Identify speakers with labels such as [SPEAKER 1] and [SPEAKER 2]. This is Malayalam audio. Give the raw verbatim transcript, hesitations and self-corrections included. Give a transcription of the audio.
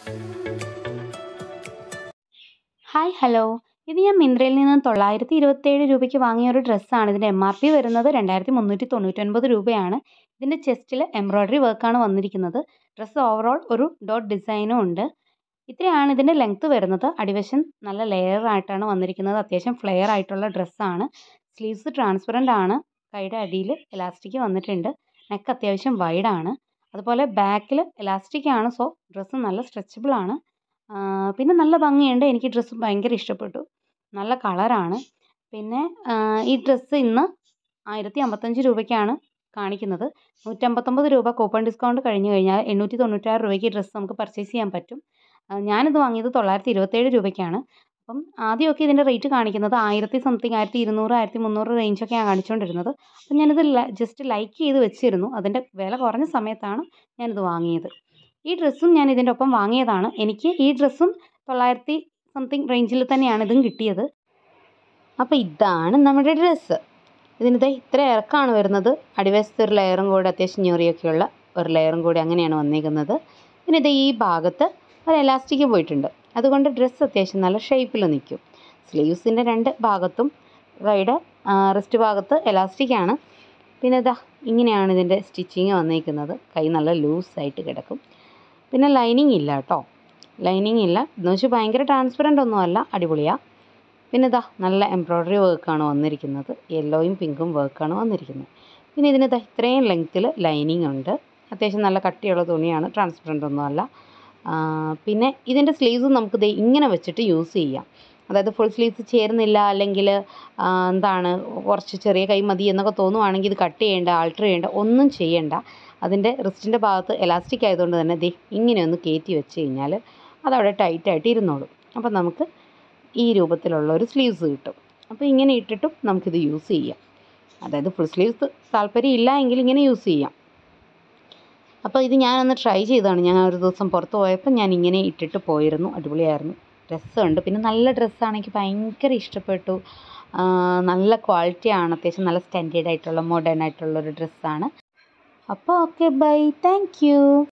[SPEAKER 1] ഹായ് ഹലോ, ഇത് ഞാൻ മിന്ത്രയിൽ നിന്ന് തൊള്ളായിരത്തി ഇരുപത്തേഴ് രൂപയ്ക്ക് വാങ്ങിയ ഒരു ഡ്രസ്സാണ്. ഇതിൻ്റെ എം ആർ പി വരുന്നത് രണ്ടായിരത്തി മുന്നൂറ്റി തൊണ്ണൂറ്റൊൻപത് രൂപയാണ്. ഇതിൻ്റെ ചെസ്റ്റിൽ എംബ്രോയ്ഡറി വർക്കാണ് വന്നിരിക്കുന്നത്. ഡ്രസ്സ് ഓവറോൾ ഒരു ഡോട്ട് ഡിസൈനും ഉണ്ട്. ഇത്രയാണ് ഇതിൻ്റെ ലെങ്ത്ത് വരുന്നത്. അടിവശം നല്ല ലെയർ ആയിട്ടാണ് വന്നിരിക്കുന്നത്. അത്യാവശ്യം ഫ്ലെയർ ആയിട്ടുള്ള ഡ്രസ്സാണ്. സ്ലീവ്സ് ട്രാൻസ്പെറൻ്റ് ആണ്. കൈയുടെ അടിയിൽ എലാസ്റ്റിക് വന്നിട്ടുണ്ട്. നെക്ക് അത്യാവശ്യം വൈഡാണ്. അതുപോലെ ബാക്കിൽ എലാസ്റ്റിക് ആണ്. സോ ഡ്രസ്സ് നല്ല സ്ട്രെച്ചബിൾ ആണ്. പിന്നെ നല്ല ഭംഗിയുണ്ട്. എനിക്ക് ഡ്രസ്സ് ഭയങ്കര ഇഷ്ടപ്പെട്ടു. നല്ല കളറാണ്. പിന്നെ ഈ ഡ്രസ്സ് ഇന്ന് ആയിരത്തി അമ്പത്തഞ്ച് രൂപയ്ക്കാണ് കാണിക്കുന്നത്. നൂറ്റമ്പത്തൊമ്പത് രൂപ കൂപ്പൺ ഡിസ്കൗണ്ട് കഴിഞ്ഞ് കഴിഞ്ഞാൽ എണ്ണൂറ്റി തൊണ്ണൂറ്റാറ് രൂപയ്ക്ക് ഡ്രസ്സ് നമുക്ക് പർച്ചേസ് ചെയ്യാൻ പറ്റും. ഞാനിത് വാങ്ങിയത് തൊള്ളായിരത്തി ഇരുപത്തേഴ് രൂപയ്ക്കാണ്. അപ്പം ആദ്യമൊക്കെ ഇതിൻ്റെ റേറ്റ് കാണിക്കുന്നത് ആയിരത്തി സംതിങ് ആയിരത്തി ഇരുന്നൂറ് ആയിരത്തി മുന്നൂറ് റേഞ്ചൊക്കെയാണ് കാണിച്ചുകൊണ്ടിരുന്നത്. അപ്പം ഞാനിത് ജസ്റ്റ് ലൈക്ക് ചെയ്ത് വെച്ചിരുന്നു. അതിൻ്റെ വില കുറഞ്ഞ സമയത്താണ് ഞാനിത് വാങ്ങിയത്. ഈ ഡ്രസ്സും ഞാൻ ഇതിൻ്റെ ഒപ്പം വാങ്ങിയതാണ്. എനിക്ക് ഈ ഡ്രസ്സും തൊള്ളായിരത്തി സംതിങ് റേഞ്ചിൽ തന്നെയാണ് ഇതും കിട്ടിയത്. അപ്പോൾ ഇതാണ് നമ്മുടെ ഡ്രസ്സ്. ഇതിനിത് ഇത്ര ഇറക്കമാണ് വരുന്നത്. അടിവശത്ത് ഒരു ലെയറും കൂടി അത്യാവശ്യം ഞെറിയൊക്കെയുള്ള ഒരു ലെയറും കൂടി അങ്ങനെയാണ് വന്നിരിക്കുന്നത്. പിന്നെ ഇത് ഈ ഭാഗത്ത് ഒരു എലാസ്റ്റിക് പോയിട്ടുണ്ട്. അതുകൊണ്ട് ഡ്രസ്സ് അത്യാവശ്യം നല്ല ഷേപ്പിൽ നിൽക്കും. സ്ലീവ്സിൻ്റെ രണ്ട് ഭാഗത്തും കൈയുടെ റിസ്റ്റ് ഭാഗത്ത് എലാസ്റ്റിക്കാണ്. പിന്നെ ഇതാ ഇങ്ങനെയാണ് ഇതിൻ്റെ സ്റ്റിച്ചിങ് വന്നിരിക്കുന്നത്. കൈ നല്ല ലൂസായിട്ട് കിടക്കും. പിന്നെ ലൈനിങ് ഇല്ല കേട്ടോ. ലൈനിങ് ഇല്ല എന്ന് വെച്ചാൽ ഭയങ്കര ട്രാൻസ്പെറൻ്റ് ഒന്നുമല്ല, അടിപൊളിയാണ്. പിന്നെ ഇതാ നല്ല എംബ്രോയ്ഡറി വർക്കാണ് വന്നിരിക്കുന്നത്. യെല്ലോയും പിങ്കും വർക്കാണ് വന്നിരിക്കുന്നത്. പിന്നെ ഇതിന് ഇതാ ഇത്രയും ലെങ്ത്തിൽ ലൈനിങ് ഉണ്ട്. അത്യാവശ്യം നല്ല കട്ടിയുള്ള തുണിയാണ്, ട്രാൻസ്പെറൻ്റ് ഒന്നുമല്ല. പിന്നെ ഇതിൻ്റെ സ്ലീവ്സ് നമുക്ക് ദേ ഇങ്ങനെ വെച്ചിട്ട് യൂസ് ചെയ്യാം. അതായത് ഫുൾ സ്ലീവ്സ് ചേരുന്നില്ല, അല്ലെങ്കിൽ എന്താണ് കുറച്ച് ചെറിയ കൈ മതി എന്നൊക്കെ തോന്നുവാണെങ്കിൽ ഇത് കട്ട് ചെയ്യേണ്ട, ആൾട്ടർ ചെയ്യേണ്ട, ഒന്നും ചെയ്യേണ്ട. അതിൻ്റെ റിസ്റ്റിൻ്റെ ഭാഗത്ത് എലാസ്റ്റിക് ആയതുകൊണ്ട് തന്നെ ദേ ഇങ്ങനെ ഒന്ന് കയറ്റി വെച്ച് കഴിഞ്ഞാൽ അതവിടെ ടൈറ്റായിട്ട് ഇരുന്നോളും. അപ്പം നമുക്ക് ഈ രൂപത്തിലുള്ള ഒരു സ്ലീവ്സ് കിട്ടും. അപ്പോൾ ഇങ്ങനെ ഇട്ടിട്ടും നമുക്കിത് യൂസ് ചെയ്യാം. അതായത് ഫുൾ സ്ലീവ്സ് താല്പര്യം ഇല്ല എങ്കിൽ ഇങ്ങനെ യൂസ് ചെയ്യാം. അപ്പോൾ ഇത് ഞാനൊന്ന് ട്രൈ ചെയ്തതാണ്. ഞാൻ ഒരു ദിവസം പുറത്ത് പോയപ്പോൾ ഞാൻ ഇങ്ങനെ ഇട്ടിട്ട് പോയിരുന്നു. അടിപൊളിയായിരുന്നു. ഡ്രസ്സുണ്ട്. പിന്നെ നല്ല ഡ്രസ്സാണ്. എനിക്ക് ഭയങ്കര ഇഷ്ടപ്പെട്ടു. നല്ല ക്വാളിറ്റിയാണ്. അത്യാവശ്യം നല്ല സ്റ്റാൻഡേർഡ് ആയിട്ടുള്ള മോഡേൺ ആയിട്ടുള്ളൊരു ഡ്രസ്സാണ്. അപ്പോൾ ഓക്കെ, ബൈ, താങ്ക് യു.